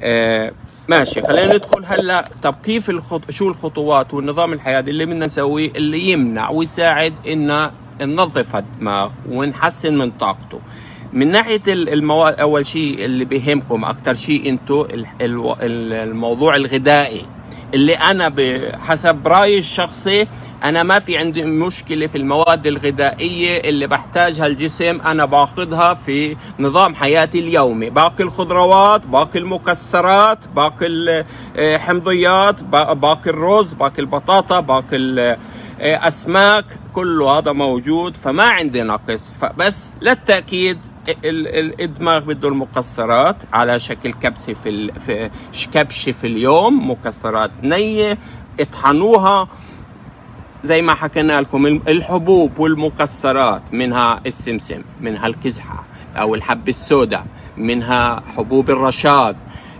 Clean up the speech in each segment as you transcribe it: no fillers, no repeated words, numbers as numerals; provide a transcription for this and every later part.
ماشي، خلينا ندخل هلا. طب كيف شو الخطوات والنظام الحياتي اللي بدنا نسويه اللي يمنع ويساعد ان ننظف الدماغ ونحسن من طاقته؟ من ناحيه المواد، اول شيء اللي بيهمكم اكثر شيء انتم الموضوع الغذائي، اللي انا بحسب رايي الشخصي انا ما في عندي مشكله في المواد الغذائيه اللي بحتاجها الجسم، انا باخذها في نظام حياتي اليومي، باكل خضروات، باكل مكسرات، باكل حمضيات، باكل رز، باكل بطاطا، باكل اسماك، كله هذا موجود، فما عندي نقص. فبس للتاكيد الدماغ بده المكسرات على شكل كبسه في كبشه في اليوم، مكسرات نيه اطحنوها زي ما حكينا لكم. الحبوب والمكسرات منها السمسم، منها الكزحه او الحب السوداء، منها حبوب الرشاد،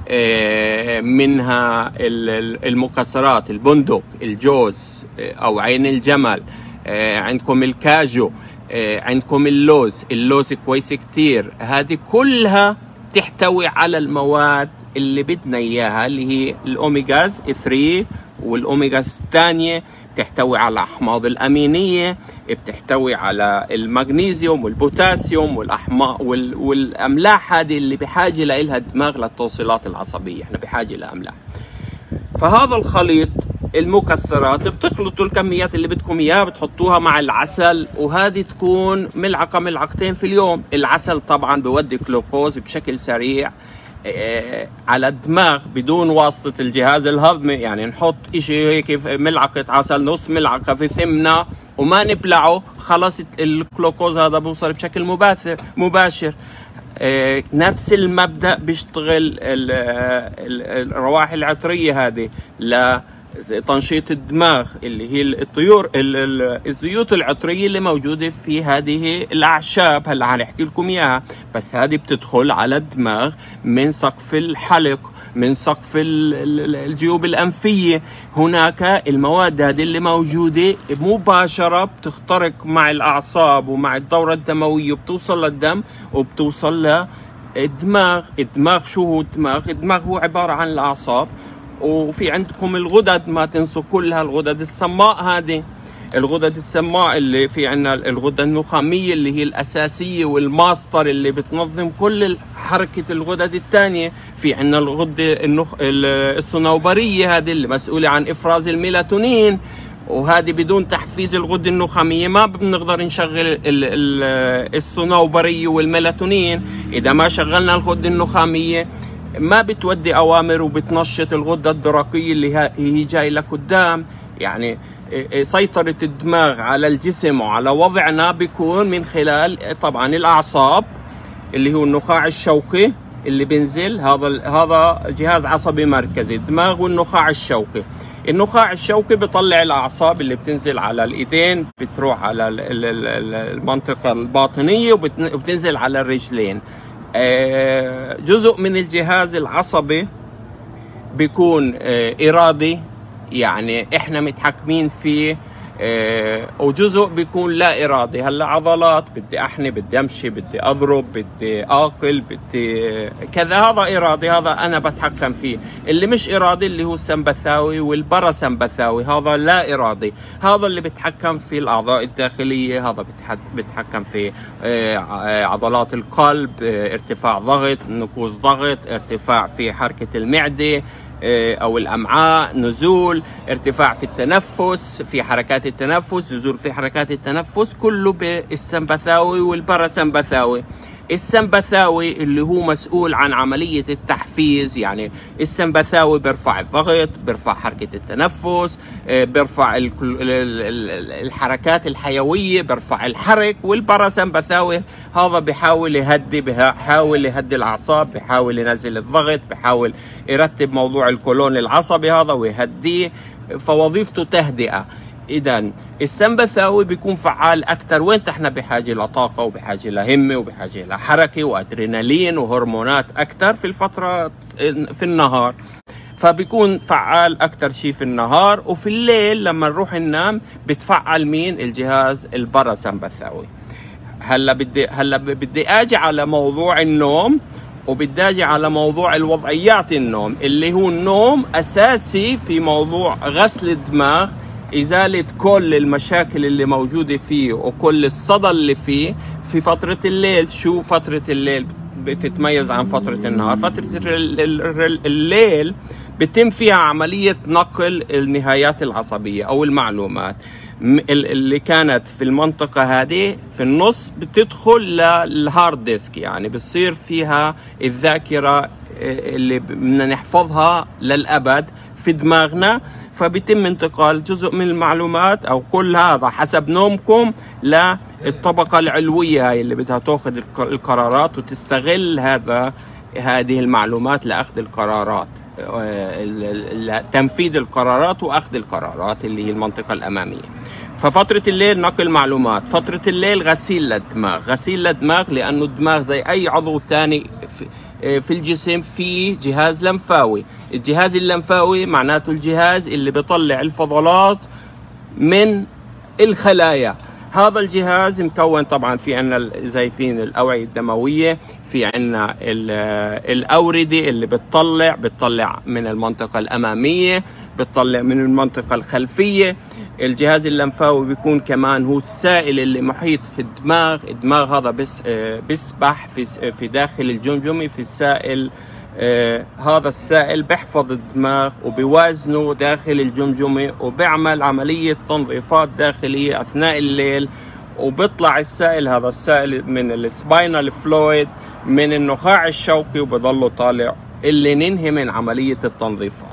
منها المكسرات البندق، الجوز او عين الجمل، عندكم الكاجو، عندكم اللوز كويس كتير. هذه كلها تحتوي على المواد اللي بدنا اياها، اللي هي الاوميجاز 3 والاوميجاز الثانيه، بتحتوي على الاحماض الامينيه، بتحتوي على المغنيسيوم والبوتاسيوم والاملاح، هذه اللي بحاجه لها الدماغ للتوصيلات العصبيه، احنا بحاجه لاملاح. فهذا الخليط المكسرات بتخلطوا الكميات اللي بدكم اياها، بتحطوها مع العسل، وهذه تكون ملعقه ملعقتين في اليوم. العسل طبعا بودي جلوكوز بشكل سريع على الدماغ بدون واسطه الجهاز الهضمي، يعني نحط اشي هيك ملعقه عسل، نص ملعقه في ثمنه وما نبلعه، خلص الجلوكوز هذا بوصل بشكل مباشر. نفس المبدأ بيشتغل الروائح العطرية هذه لتنشيط الدماغ، اللي هي الزيوت العطرية اللي موجودة في هذه الأعشاب، هلا حنحكي لكم إياها. بس هذه بتدخل على الدماغ من سقف الحلق، من سقف الجيوب الأنفية. هناك المواد هذه اللي موجودة مباشرة بتخترق مع الأعصاب ومع الدورة الدموية، وبتوصل للدم وبتوصل للدماغ. الدماغ شو هو الدماغ؟ الدماغ هو عبارة عن الأعصاب، وفي عندكم الغدد، ما تنسوا كلها الغدد الصماء. هذه الغدد السماء اللي في عنا الغدة النخامية اللي هي الأساسية والماستر اللي بتنظم كل حركة الغدد الثانية. في عنا الغدة الصنوبرية هذه اللي مسؤولة عن إفراز الميلاتونين، وهذه بدون تحفيز الغدة النخامية ما بنقدر نشغل الصنوبرية والميلاتونين. إذا ما شغلنا الغدة النخامية ما بتودي أوامر وبتنشط الغدة الدرقية اللي هي جاي لقدام. يعني سيطرة الدماغ على الجسم وعلى وضعنا بيكون من خلال طبعا الأعصاب اللي هو النخاع الشوكي اللي بينزل. هذا جهاز عصبي مركزي، الدماغ والنخاع الشوكي. النخاع الشوكي بيطلع الأعصاب اللي بتنزل على الإيدين، بتروح على المنطقة الباطنية وبتنزل على الرجلين. جزء من الجهاز العصبي بيكون إرادي، يعني احنا متحكمين فيه، وجزء بيكون لا ارادي. هلا عضلات، بدي احني، بدي امشي، بدي اضرب، بدي اكل، بدي كذا، هذا ارادي، هذا انا بتحكم فيه. اللي مش ارادي اللي هو السمبثاوي والباراسمبثاوي، هذا لا ارادي، هذا اللي بتحكم في الاعضاء الداخليه، هذا بتحكم في عضلات القلب، ارتفاع ضغط، نقوص ضغط، ارتفاع في حركه المعده أو الأمعاء، نزول، ارتفاع في التنفس، في حركات التنفس، نزول في حركات التنفس، كله بالسمبثاوي والباراسمبثاوي. السمبثاوي اللي هو مسؤول عن عملية التحفيز، يعني السمبثاوي بيرفع الضغط، بيرفع حركة التنفس، بيرفع الحركات الحيوية، بيرفع الحرك. والباراسمبثاوي هذا بيحاول يهدي الأعصاب، بيحاول ينزل الضغط، بيحاول يرتب موضوع الكولون العصبي هذا ويهديه، فوظيفته تهدئة. إذا السمبثاوي بيكون فعال أكثر وين احنا بحاجة لطاقة وبحاجة لهمة وبحاجة لحركة وأدرينالين وهرمونات أكثر في الفترة في النهار، فبيكون فعال أكثر شيء في النهار. وفي الليل لما نروح ننام بتفعل مين؟ الجهاز الباراسمبثاوي. هلا بدي أجي على موضوع النوم وبتجي على موضوع الوضعيات النوم، اللي هو النوم أساسي في موضوع غسل الدماغ، إزالة كل المشاكل اللي موجودة فيه وكل الصدى اللي فيه في فترة الليل. شو فترة الليل بتتميز عن فترة النهار؟ فترة الليل بتم فيها عملية نقل النهايات العصبية أو المعلومات اللي كانت في المنطقة هذه في النص بتدخل للهارد ديسك، يعني بتصير فيها الذاكرة اللي بدنا نحفظها للأبد في دماغنا، فبيتم انتقال جزء من المعلومات أو كل هذا حسب نومكم للطبقة العلوية هاي اللي بدها تأخذ القرارات وتستغل هذه المعلومات لأخذ القرارات، تنفيذ القرارات وأخذ القرارات اللي هي المنطقة الأمامية. ففترة الليل نقل معلومات، فترة الليل غسيل للدماغ، غسيل للدماغ لأنه الدماغ زي أي عضو ثاني في الجسم فيه جهاز لمفاوي. الجهاز اللمفاوي معناته الجهاز اللي بيطلع الفضلات من الخلايا. هذا الجهاز مكون طبعا في عنا زي الأوعية الدموية، في عنا الأوردة اللي بتطلع من المنطقة الأمامية، بتطلع من المنطقة الخلفية. الجهاز اللمفاوي بيكون كمان هو السائل اللي محيط في الدماغ. الدماغ هذا بيسبح في داخل الجمجمة في السائل. هذا السائل بيحفظ الدماغ وبيوازنه داخل الجمجمة وبيعمل عملية تنظيفات داخلية أثناء الليل، وبيطلع هذا السائل من السباينال فلويد من النخاع الشوكي وبضله طالع اللي ننهي من عملية التنظيفات.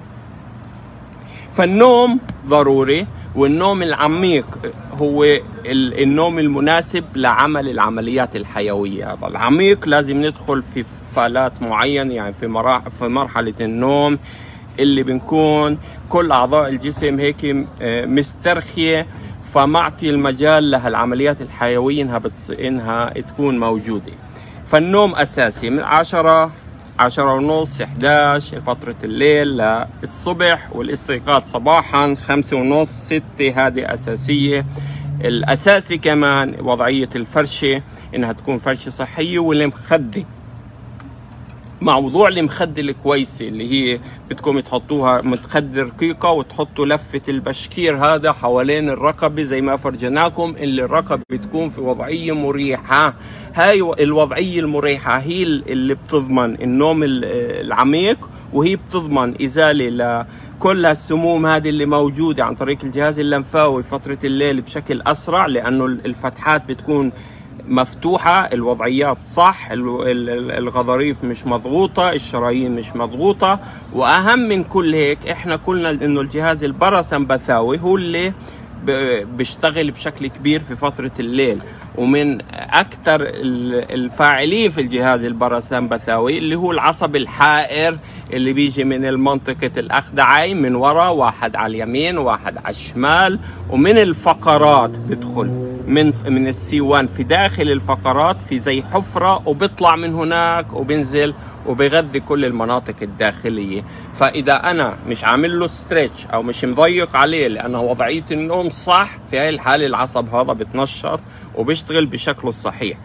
فالنوم ضروري، والنوم العميق هو النوم المناسب لعمل العمليات الحيوية. هذا العميق لازم ندخل في فالات معينة، يعني في مرحلة النوم اللي بنكون كل أعضاء الجسم هيك مسترخية، فمعطي المجال لها العمليات الحيوية إنها تكون موجودة. فالنوم أساسي من 10:30 11 فترة الليل للصبح، والاستيقاظ صباحا 5:30 6. هذه أساسية. الأساسي كمان وضعية الفرشة، إنها تكون فرشة صحية، والمخدة. موضوع المخدة الكويسة اللي هي بدكم تحطوها متخدة رقيقة وتحطوا لفة البشكير هذا حوالين الرقبة زي ما فرجناكم، اللي الرقبة بتكون في وضعية مريحة. هاي الوضعية المريحة هي اللي بتضمن النوم العميق، وهي بتضمن إزالة لكل السموم هذه اللي موجودة عن طريق الجهاز اللمفاوي فترة الليل بشكل أسرع، لأنه الفتحات بتكون مفتوحة، الوضعيات صح، الغضاريف مش مضغوطة، الشرايين مش مضغوطة. وأهم من كل هيك احنا قلنا إنه الجهاز الباراسمبثاوي هو اللي بيشتغل بشكل كبير في فترة الليل، ومن أكثر الفاعلين في الجهاز الباراسمبثاوي اللي هو العصب الحائر اللي بيجي من المنطقة الأخدعين من وراء، واحد على اليمين واحد على الشمال، ومن الفقرات بدخل من السي1 في داخل الفقرات في زي حفرة، وبيطلع من هناك وبينزل وبيغذي كل المناطق الداخلية. فإذا أنا مش عامل له ستريتش أو مش مضيق عليه لأنه وضعية النوم صح، في هاي الحالة العصب هذا بتنشط وبيشتغل بشكله الصحيح.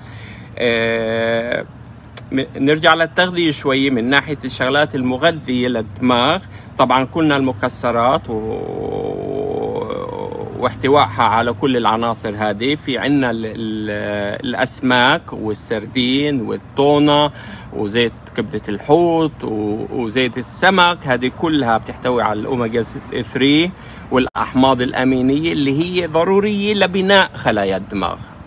نرجع للتغذية شوي من ناحية الشغلات المغذية للدماغ. طبعا قلنا المكسرات واحتوائها على كل العناصر هذه. في عنا الأسماك والسردين والتونة وزيت كبدة الحوت وزيت السمك، هذه كلها بتحتوي على الأوميجا 3 والأحماض الأمينية اللي هي ضرورية لبناء خلايا الدماغ.